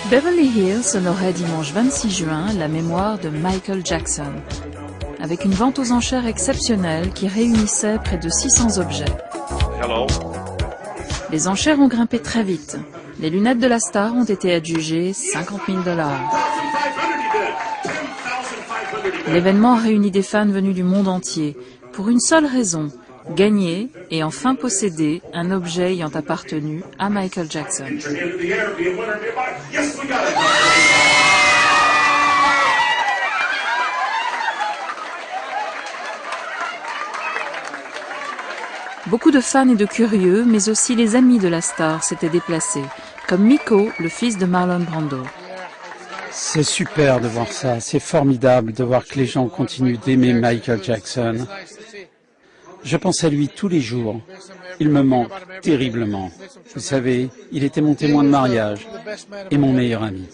Beverly Hills honorait dimanche 26 juin la mémoire de Michael Jackson, avec une vente aux enchères exceptionnelle qui réunissait près de 600 objets. Hello. Les enchères ont grimpé très vite. Les lunettes de la star ont été adjugées 50 000 $. L'événement a réuni des fans venus du monde entier pour une seule raison: gagner et enfin posséder un objet ayant appartenu à Michael Jackson. Beaucoup de fans et de curieux, mais aussi les amis de la star s'étaient déplacés, comme Miko, le fils de Marlon Brando. C'est super de voir ça, c'est formidable de voir que les gens continuent d'aimer Michael Jackson. Je pense à lui tous les jours. Il me manque terriblement. Vous savez, il était mon témoin de mariage et mon meilleur ami.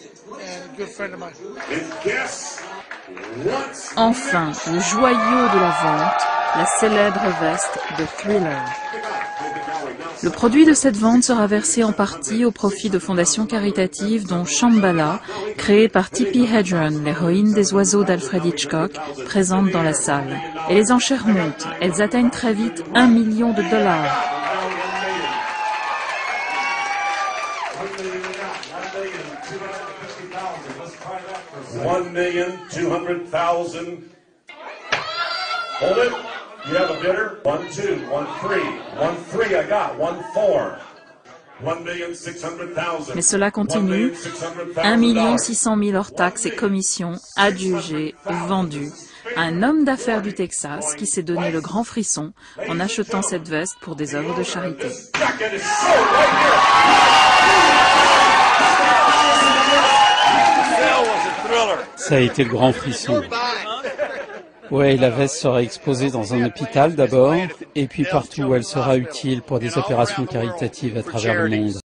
Enfin, le joyau de la vente, la célèbre veste de Thriller. Le produit de cette vente sera versé en partie au profit de fondations caritatives dont Shambhala, créée par Tippi Hedren, l'héroïne des oiseaux d'Alfred Hitchcock, présente dans la salle. Et les enchères montent, elles atteignent très vite $1 million. Hold it. You have a bidder? 1, 2, 1, 3. 1, 3 I got. 1, 4. 1,6 Mais cela continue. 1 600 000 hors taxes et commissions, adjugés, vendus. Un homme d'affaires du Texas qui s'est donné le grand frisson en achetant cette veste pour des œuvres de charité. Ça a été le grand frisson. Ouais, la veste sera exposée dans un hôpital d'abord, et puis partout où elle sera utile pour des opérations caritatives à travers le monde.